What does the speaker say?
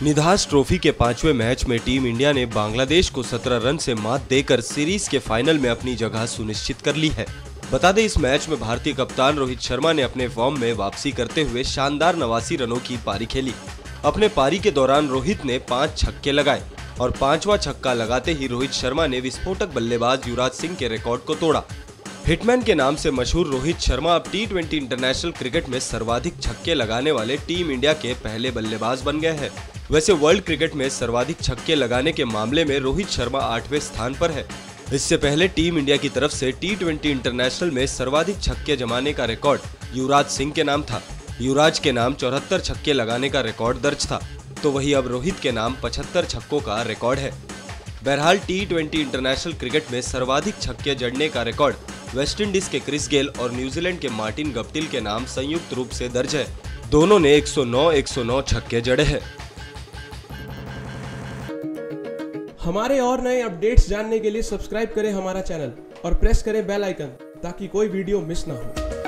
निधास trophy के 5वें match में टीम इंडिया ने बांग्लादेश को 17 रन से मात देकर सीरीज के फाइनल में अपनी जगह सुनिश्चित कर ली है। बता दें, इस मैच में भारतीय कप्तान रोहित शर्मा ने अपने फॉर्म में वापसी करते हुए शानदार 89 रनों की पारी खेली। अपने पारी के दौरान रोहित ने 5 छक्के लगाए और 5वां छक्का लगाते ही रोहित शर्मा ने विस्फोटक बल्लेबाज युवराज सिंह के रिकॉर्ड को तोड़ा। हिटमैन के नाम से मशहूर रोहित शर्मा अब T20 इंटरनेशनल क्रिकेट में सर्वाधिक छक्के लगाने वाले टीम इंडिया के पहले बल्लेबाज बन गए हैं। वैसे वर्ल्ड क्रिकेट में सर्वाधिक छक्के लगाने के मामले में रोहित शर्मा 8वें स्थान पर है। इससे पहले टीम इंडिया की तरफ से T20 इंटरनेशनल में सर्वाधिक छक्के जमाने का रिकॉर्ड युवराज सिंह के नाम था। युवराज के नाम 74 छक्के लगाने का रिकॉर्ड दर्ज था, तो वही अब रोहित के नाम 75 छक्कों का रिकॉर्ड है। बहरहाल T20 इंटरनेशनल क्रिकेट में सर्वाधिक छक्के जड़ने का रिकॉर्ड वेस्टइंडीज के क्रिस गेल और न्यूजीलैंड के मार्टिन गप्टिल के नाम संयुक्त रूप से दर्ज है। दोनों ने 109 छक्के जड़े हैं। हमारे और नए अपडेट्स जानने के लिए सब्सक्राइब करें हमारा चैनल और प्रेस करें बेल आइकन ताकि कोई वीडियो मिस ना हो।